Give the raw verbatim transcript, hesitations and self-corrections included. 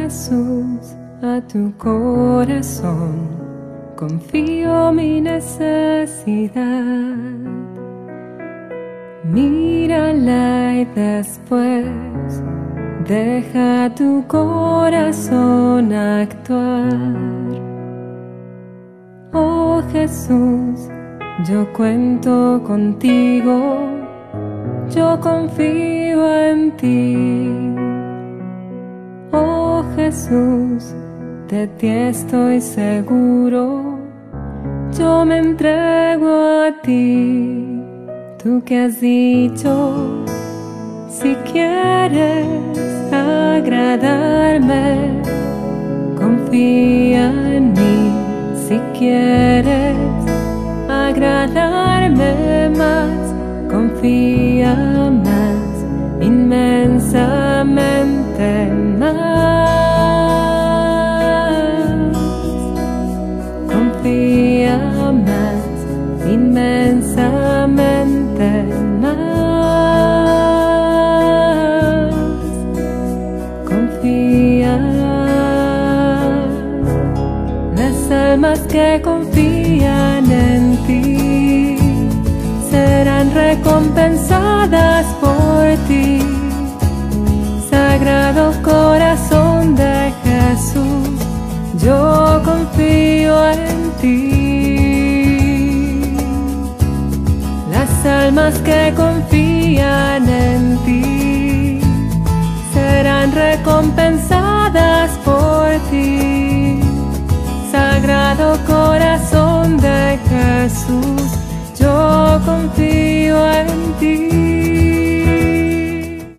Jesús, a tu corazón confío mi necesidad. Mírala y después deja tu corazón actuar. Oh Jesús, yo cuento contigo, yo confío en ti. Oh Jesús, de ti estoy seguro, yo me entrego a ti. Tú que has dicho, si quieres agradarme, confía en mí. Si quieres agradarme más, confía más, inmensamente más. Confía más, inmensamente más. Confía. Las almas que confían en ti serán recompensadas por ti. Sagrado corazón de Jesús, yo confío en ti. Las almas que confían en ti serán recompensadas por ti. Sagrado corazón de Jesús, yo confío en ti.